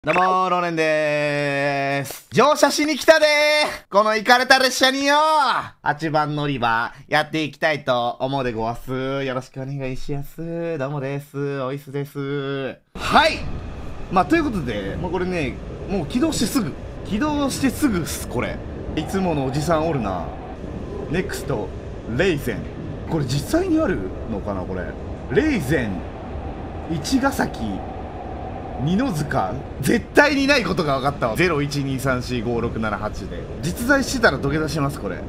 どうもー、ローレンでーす。乗車しに来たでー。このイカれた列車によー、8番乗り場、やっていきたいと思うでごわす。よろしくお願いしやす。どうもです。おいすです。はい。まあ、ということで、これね、もう起動してすぐっす、これ。いつものおじさんおるな。ネクスト、レイゼン。これ実際にあるのかな、これ。レイゼン、市ヶ崎、二の塚、絶対にないことが分かったわ。0123456788で実在してたら土下座します。これ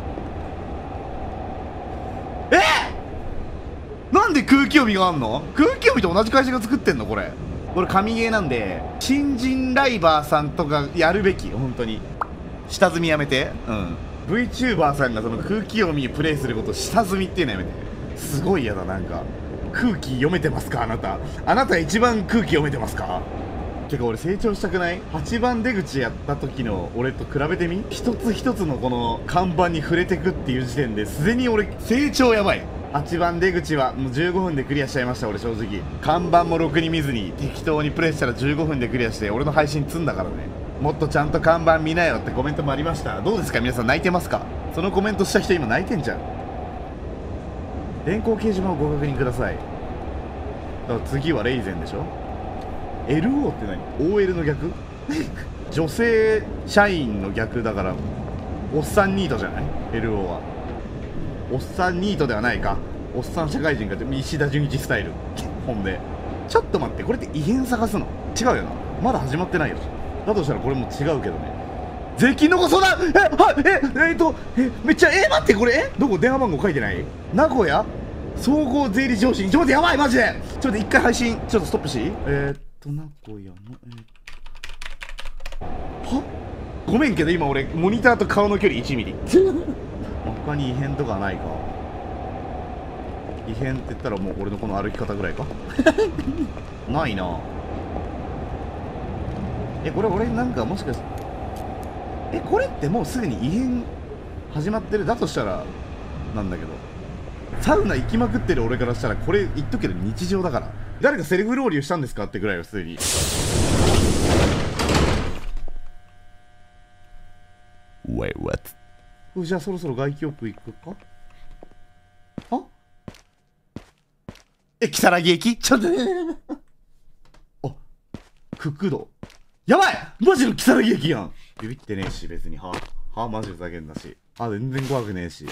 なんで空気読みがあんの？空気読みと同じ会社が作ってんの？これ神ゲーなんで、新人ライバーさんとかやるべき。本当に下積みやめて。VTuber さんがその空気読みプレイすることを下積みっていうのやめて。すごい嫌だ。なんか空気読めてますか？あなた一番空気読めてますか？てか俺成長したくない？ 8 番出口やった時の俺と比べてみ。一つ一つのこの看板に触れてくっていう時点ですでに俺成長やばい。8番出口はもう15分でクリアしちゃいました。俺正直看板もろくに見ずに適当にプレイしたら15分でクリアして、俺の配信積んだからね。もっとちゃんと看板見なよってコメントもありました。どうですか皆さん、泣いてますか？そのコメントした人今泣いてんじゃん。電光掲示板をご確認ください。だから次はレイゼンでしょ。 LO って何？ OL の逆女性社員の逆だから、おっさんニートじゃない？ LO はおっさんニートではないか。おっさん社会人かって石田純一スタイルほんでちょっと待って、これって異変探すの？違うよな。まだ始まってないよ。だとしたらこれも違うけどね。税金のご相談。めっちゃ待って、これどこ？電話番号書いてない？名古屋総合税理上司。ちょっと待って、やばいマジで。ちょっと待って、一回配信ちょっとストップしていい？名古屋のは？ごめんけど今俺モニターと顔の距離1ミリ他に異変とかないか？異変って言ったらもう俺のこの歩き方ぐらいかないな。これ俺なんかもしかしてこれってもうすでに異変始まってる？だとしたらなんだけど、サウナ行きまくってる俺からしたらこれ言っとくけど日常だから。誰かセルフロウリュしたんですかってぐらいはすでに。Wait, what? じゃあそろそろ外気浴行くか？は？木更木駅？ちょっとあ、ククド。やばいマジの木更木駅やん。ビビってねえし別に。マジふざけんなし。全然怖くねえし。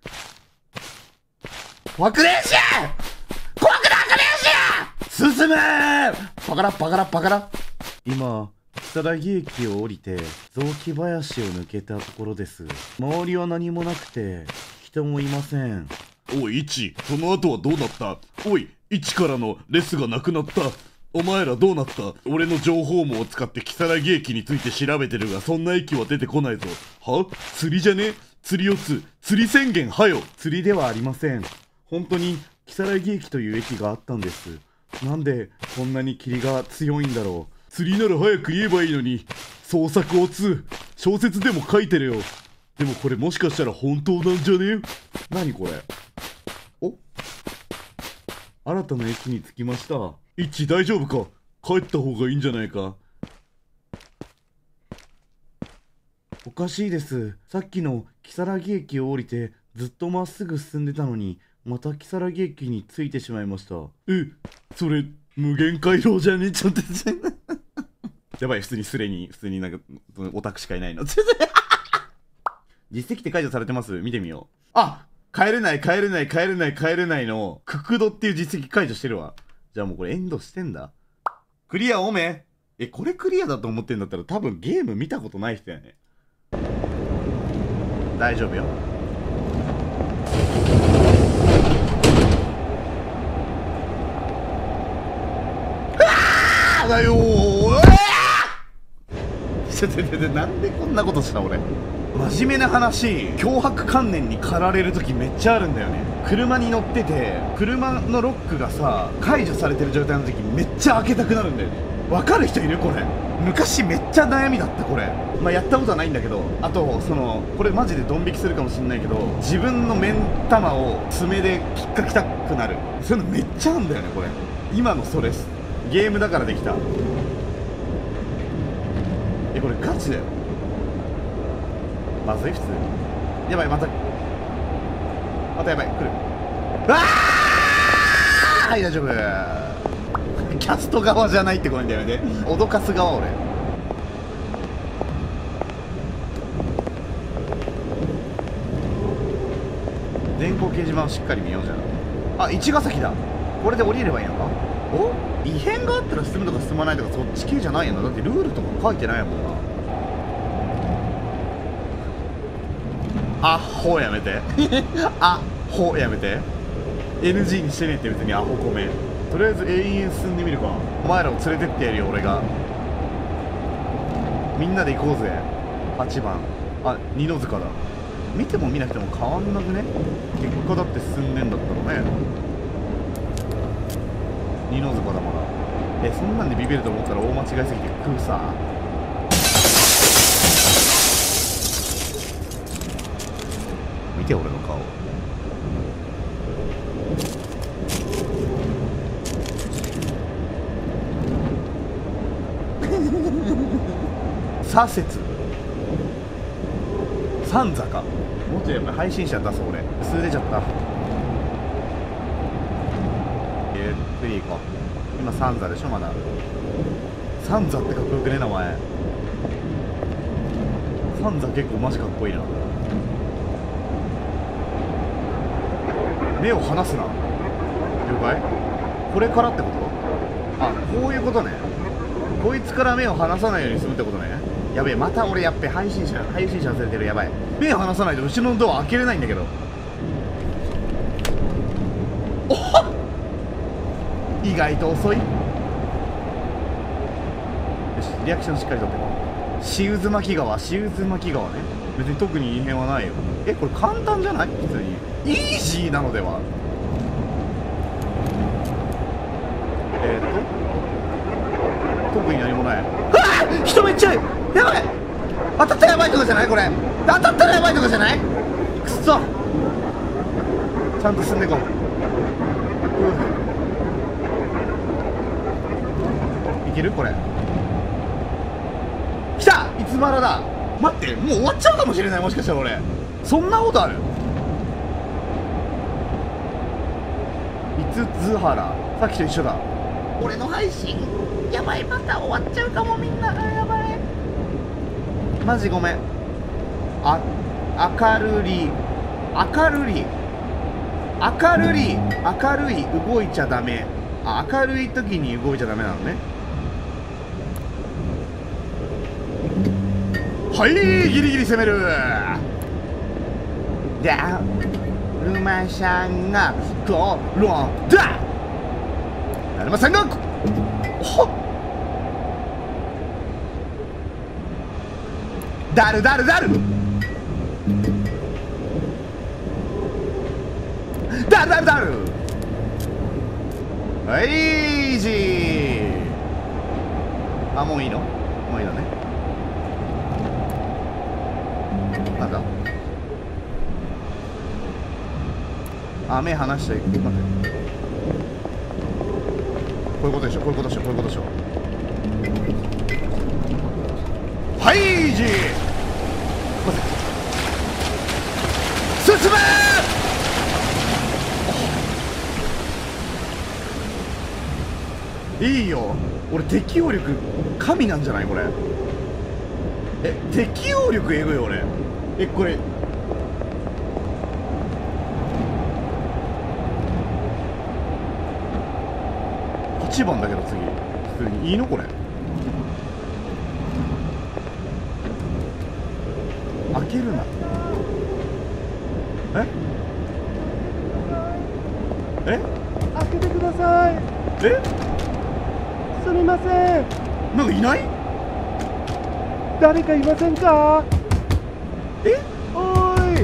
怖くねえし怖くなんかねえし進めー。パカラパカラパカラ。今木更木駅を降りて雑木林を抜けたところです。周りは何もなくて人もいません。おいイチ、その後はどうなった？おいイチからのレスがなくなった。お前らどうなった？俺の情報網を使って木更木駅について調べてるが、そんな駅は出てこないぞ。は？釣りじゃね？釣り四つ、釣り宣言はよ。釣りではありません。本当に木更木駅という駅があったんです。なんでこんなに霧が強いんだろう。釣りなら早く言えばいいのに。創作を小説でも書いてるよ。でもこれもしかしたら本当なんじゃね？何これ？お？新たな駅に着きました。イッチ大丈夫か？帰った方がいいんじゃないか？おかしいです。さっきの木更木駅を降りてずっとまっすぐ進んでたのに、また木更木駅に着いてしまいました。それ無限回廊じゃね？ちょっとやばい、普通になんかオタクしかいないの実績って解除されてます？見てみよう。帰れないのククドっていう実績解除してるわ。じゃあもうこれエンドしてんだ。クリアおめ。これクリアだと思ってんだったら多分ゲーム見たことない人やね。大丈夫よ。だよなんでこんなことした俺。真面目な話、脅迫観念に駆られる時めっちゃあるんだよね。車に乗ってて車のロックがさ解除されてる状態の時めっちゃ開けたくなるんだよね。わかる人いる？これ昔めっちゃ悩みだった。これやったことはないんだけど、あとこれマジでドン引きするかもしんないけど、自分の目ん玉を爪で引っかきたくなる。そういうのめっちゃあるんだよね。これ今のストレスゲームだからできた。 これガチだよ。まずい普通に。やばい、またやばい、来る。はい、大丈夫。キャスト側じゃないってことだよね。脅かす側俺。電光掲示板をしっかり見ようじゃん。あ、市ヶ崎だ。これで降りればいいのか。お、異変があったら進むとか進まないとかそっち系じゃないよな。だってルールとか書いてないもんな。アホやめてアホやめて。 NG にしてねえって別にアホコメ。とりあえず永遠進んでみるか。お前らを連れてってやるよ俺が。みんなで行こうぜ。8番、あ、二の塚だ。見ても見なくても変わんなくね。結果だって進んでんだったらね。二の塚だまだ。そんなんでビビると思ったら大間違いすぎて食うさ。見て俺の顔。左折三坂。もっとやっぱ配信者出す俺。数出ちゃった。ゆっくり行こう。今三座でしょまだ。三座ってかっこよくね名前。三座結構マジかっこいいな。目を離すな。了解。これからってこと。あ、こういうことね。こいつから目を離さないようにするってことね。やべえ、また俺やっべえ、配信者忘れてる。やばい。目を離さないと後ろのドア開けれないんだけど。おっ、意外と遅い。よし、リアクションしっかりとってこう。塩渦巻川ね。別に特に異変はないよ。これ簡単じゃない？普通にイージーなのでは。特に何もない。人めっちゃいる。やばい、当たったらやばいとかじゃないこれ。当たったらやばいとかじゃない。くっそ、ちゃんと進んでいこう。いけるこれ。来た、いつまらだ。待って、もう終わっちゃうかもしれない。もしかしたら俺そんなことある。いつ津原、さっきと一緒だ。俺の配信やばい、また終わっちゃうかもみんな。やばいマジごめん。明るい動いちゃダメ。明るい時に動いちゃダメなのね。はい、ギリギリ攻める。だるまさんが転んだ。だるまさんがほっ、だるはい、イージー。あ、もういいの？もういいのね。なんだ、あ、目離しちゃいけない。こういうことでしょ。はい、イージー。進めー。いいよ、俺適応力神なんじゃないこれ。適応力えぐい俺。これ8番だけど次普通にいいのこれ。開けるな。 開けてください。すみません。 なんかいない？ 誰かいませんか？おーい、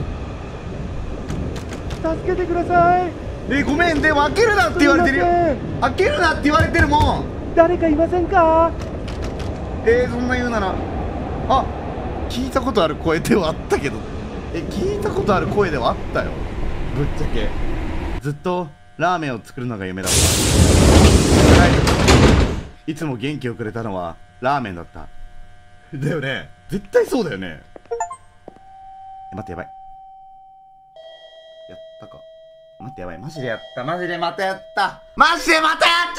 助けてください。 ごめん、でも開けるなって言われてるよ。開けるなって言われてるもん。 誰かいませんか？ そんな言うなら。あ、聞いたことある声ではあったけど。聞いたことある声ではあったよ。ぶっちゃけずっとラーメンを作るのが夢だった。はい、いつも元気をくれたのはラーメンだった。 だよね。絶対そうだよね。待って、やばい。やったか。待って、やばい。マジでやった。マジでまたやった。マジでまたやっちゃ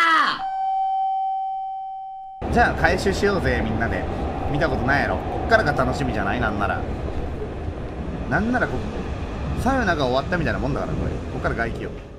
ったじゃあ、回収しようぜ、みんなで。見たことないやろ。こっからが楽しみじゃない？なんなら。なんならサウナが終わったみたいなもんだから、これ。こっから外気よ。